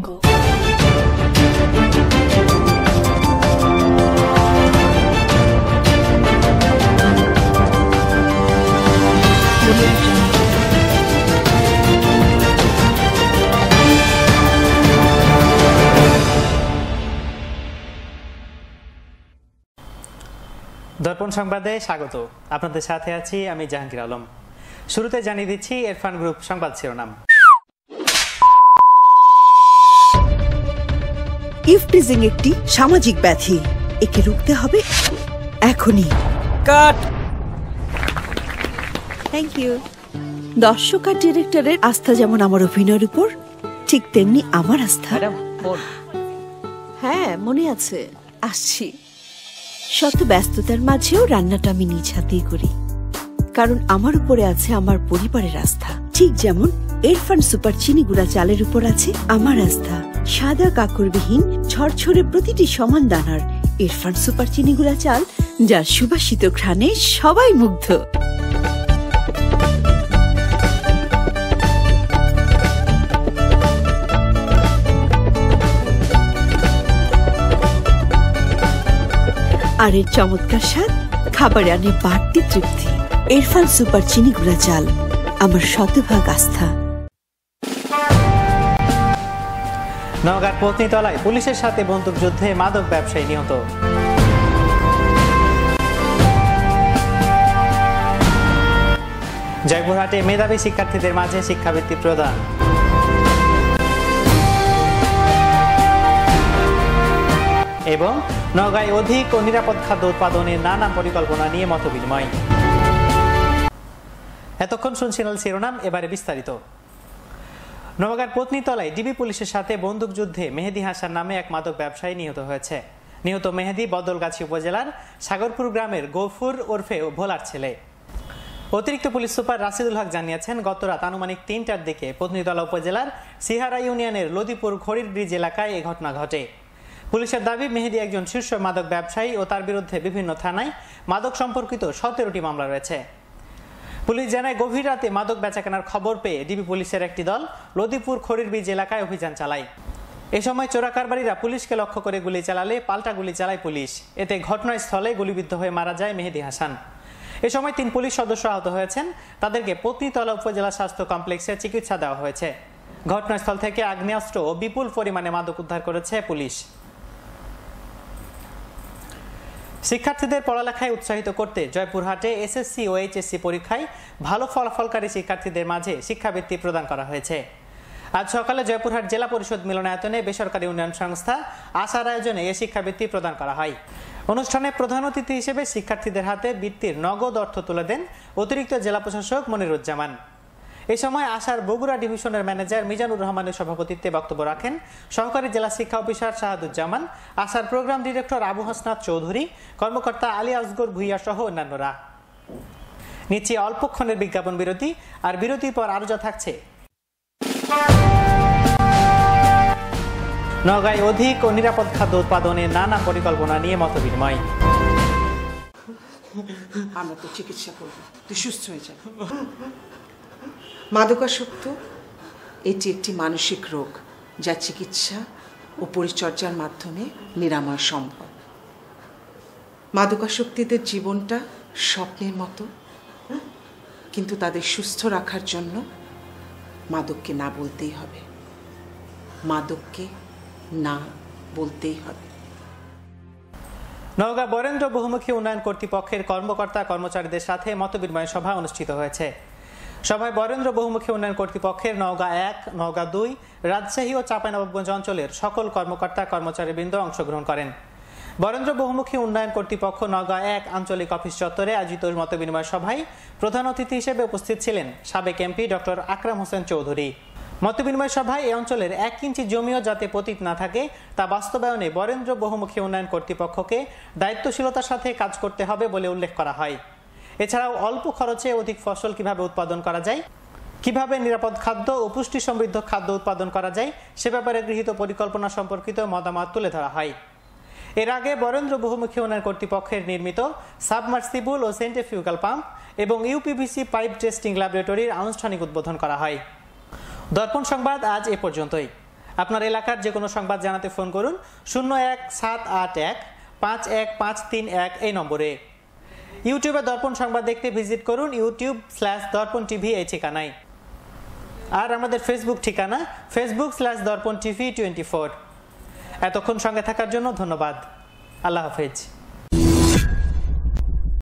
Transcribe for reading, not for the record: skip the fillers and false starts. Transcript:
তরঙ্গ। দর্পণ সংবাদে স্বাগত। আপনাদের সাথে আছি আমি জাহাঙ্গীর আলম। শুরুতে জানিয়ে দিচ্ছি ইরফান গ্রুপ সংবাদ শিরোনাম। ইভটিজিং একটি সামাজিক ব্যাধি, একে রুখতে হবে এখনই। কাট। Thank you. দর্শক আর ডিরেক্টরের আস্থা যেমন আমার অভিনয়ের উপর, ঠিক তেমনি আমার আস্থা। হ্যাঁ, মনে আছে, আসছি। শত ব্যস্ততার মাঝেও রান্নাটা আমি নিজ হাতেই করি, কারণ আমার উপরে আছে আমার পরিবারের আস্থা। ঠিক যেমন ইরফান সুপার চিনি গুঁড়া চালের উপর আছে আমার আস্থা। সাদা কাকরবিহীন ঝরঝরে প্রতিটি সমান দানার ইরফান সুপার চিনি গুঁড়া চাল, যার সুবাসিত ঘ্রাণে সবাই মুগ্ধ। আর এর চমৎকার স্বাদ খাবারে আনে বাড়তি তৃপ্তি। ইরফান সুপার চিনি গুঁড়া চাল আমার শতভাগ আস্থা। নওগাঁর পত্নীতলায় পুলিশের সাথে বন্দুকযুদ্ধে মাদক ব্যবসায়ী নিহত। জয়পুরহাটে মেধাবী শিক্ষার্থীদের মাঝে শিক্ষাবৃত্তি প্রদান। এবং নওগাঁয় অধিক ও নিরাপদ খাদ্য উৎপাদনের নানা পরিকল্পনা নিয়ে মতবিনিময়। এতক্ষণ শুনছিলেন শিরোনাম, এবারে বিস্তারিত। নওগাঁর পত্নীতলায় ডিবি পুলিশের সাথে বন্দুকযুদ্ধে মেহেদী হাসান নামে এক মাদক ব্যবসায়ী নিহত হয়েছে। নিহত মেহেদী বদলগাছি উপজেলার সাগরপুর গ্রামের গফুর ওরফে ভোলার ছেলে। অতিরিক্ত পুলিশ সুপার রাশিদুল হক জানিয়েছেন, গত রাত আনুমানিক ৩টার দিকে পত্নীতলা উপজেলার সিহারা ইউনিয়নের লদিপুর খড়ির ব্রিজ এলাকায় এই ঘটনা ঘটে। পুলিশের দাবি, মেহেদী একজন শীর্ষ মাদক ব্যবসায়ী ও তার বিরুদ্ধে বিভিন্ন থানায় মাদক সম্পর্কিত 17টি মামলা রয়েছে। পুলিশ জানায়, গভীর রাতে মাদক বেচাকেনার খবর পেয়ে ডিবি পুলিশের একটি দল লদিপুর খড়ির ব্রিজ এলাকায় অভিযান চালায়। এ সময় চোরাকারবারীরা পুলিশকে লক্ষ্য করে গুলি চালালে পাল্টা গুলি চালায় পুলিশ। এতে ঘটনাস্থলে গুলিবিদ্ধ হয়ে মারা যায় মেহেদী হাসান। এ সময় 3 পুলিশ সদস্য আহত হয়েছেন। তাদেরকে পত্নীতলা উপজেলা স্বাস্থ্য কমপ্লেক্সে চিকিৎসা দেওয়া হয়েছে। ঘটনাস্থল থেকে আগ্নেয়াস্ত্র ও বিপুল পরিমাণে মাদক উদ্ধার করেছে পুলিশ। শিক্ষার্থীদের পড়ালেখায় উৎসাহিত করতে জয়পুরহাটে এসএসসি ও এইচএসসি পরীক্ষায় ভালো ফলাফলকারী শিক্ষার্থীদের মাঝে শিক্ষাবৃত্তি প্রদান করা হয়েছে। আজ সকালে জয়পুরহাট জেলা পরিষদ মিলনায়তনে বেসরকারি উন্নয়ন সংস্থা আশার আয়োজনে এ শিক্ষাবৃত্তি প্রদান করা হয়। অনুষ্ঠানে প্রধান অতিথি হিসেবে শিক্ষার্থীদের হাতে বৃত্তির নগদ অর্থ তুলে দেন অতিরিক্ত জেলা প্রশাসক মনিরুজ্জামান। এই সময় আশার বগুড়া ডিভিশনের ম্যানেজার মিজানুর রহমানের সভাপতিত্বে বক্তব্য রাখেন সহকারী জেলা শিক্ষা অফিসার শাহাদুজ্জামান, আশার প্রোগ্রাম ডিরেক্টর আবু হাসনাত চৌধুরী, কর্মকর্তা আলী আসগর ভুইয়া সহ অন্যান্যরা। নিচে অল্পক্ষণের বিজ্ঞাপন বিরতি, আর বিরতির পর আরো যা থাকছে। নওগাঁয় অধিক ও নিরাপদ খাদ্য উৎপাদনের নানা পরিকল্পনা নিয়ে মতবিনিময়। আমরা তো চিকিৎসা করব, তুই সুস্থ হয়ে যাবে। মাদকাসক্ত এটি একটি মানসিক রোগ, যা চিকিৎসা ও পরিচর্যার মাধ্যমে নিরাময় সম্ভব। মাদকাসক্তিদের জীবনটা স্বপ্নের মতো, কিন্তু তাদের সুস্থ রাখার জন্য মাদককে না বলতেই হবে। মাদককে না বলতেই হবে। নওগাঁ বরেন্দ্র বহুমুখী উন্নয়ন কর্তৃপক্ষের কর্মকর্তা কর্মচারীদের সাথে মতবিনিময় সভা অনুষ্ঠিত হয়েছে। সভায় বরেন্দ্র বহুমুখী উন্নয়ন কর্তৃপক্ষের নওগাঁ 1, নওগাঁ 2, রাজশাহী ও চাঁপাইনবাবগঞ্জ অঞ্চলের সকল কর্মকর্তা কর্মচারীবৃন্দ অংশগ্রহণ করেন। বরেন্দ্র বহুমুখী উন্নয়ন কর্তৃপক্ষ নওগাঁ 1 আঞ্চলিক অফিস চত্বরে আয়োজিত মতবিনিময় সভায় প্রধান অতিথি হিসেবে উপস্থিত ছিলেন সাবেক এমপি ডক্টর আকরাম হোসেন চৌধুরী। মতবিনিময় সভায় এই অঞ্চলের 1 ইঞ্চি জমিও যাতে পতিত না থাকে তা বাস্তবায়নে বরেন্দ্র বহুমুখী উন্নয়ন কর্তৃপক্ষকে দায়িত্বশীলতার সাথে কাজ করতে হবে বলে উল্লেখ করা হয়। এছাড়াও অল্প খরচে অধিক ফসল কিভাবে উৎপাদন করা যায়, কিভাবে নিরাপদ খাদ্য ও পুষ্টি সমৃদ্ধ খাদ্য উৎপাদন করা যায় সে ব্যাপারে গৃহীত পরিকল্পনা সম্পর্কিত মতামত তুলে ধরা হয়। এর আগে বরেন্দ্র বহুমুখী উন্নয়ন কর্তৃপক্ষের নির্মিত সাবমার্সিবল ও সেন্ট্রিফিউগাল পাম্প এবং ইউপিভিসি পাইপ টেস্টিং ল্যাবরেটরির আনুষ্ঠানিক উদ্বোধন করা হয়। দর্পণ সংবাদ আজ এ পর্যন্তই। আপনার এলাকার যে কোনো সংবাদ জানাতে ফোন করুন 01781 51531 এই নম্বরে। ইউটিউবে দর্পণ সংবাদ দেখতে ভিজিট করুন youtube/দর্পণ টিভি এই ঠিকানায়। আর আমাদের ফেসবুক ঠিকানা facebook/দর্পণ টিভি 24। এতক্ষণ সঙ্গে থাকার জন্য ধন্যবাদ। আল্লাহ হাফেজ।